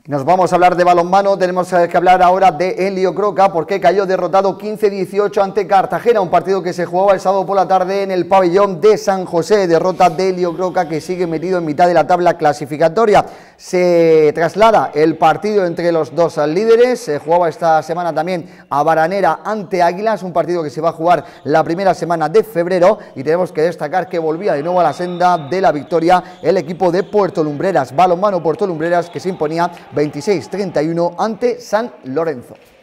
Nos vamos a hablar de balonmano, tenemos que hablar ahora de Helio Croca porque cayó derrotado 15-18 ante Cartagena, un partido que se jugaba el sábado por la tarde en el pabellón de San José, derrota de Helio Croca que sigue metido en mitad de la tabla clasificatoria. Se traslada el partido entre los dos líderes, se jugaba esta semana también a Baranera ante Águilas, un partido que se va a jugar la primera semana de febrero y tenemos que destacar que volvía de nuevo a la senda de la victoria el equipo de Puerto Lumbreras, balonmano Puerto Lumbreras que se imponía 26-31 ante San Lorenzo.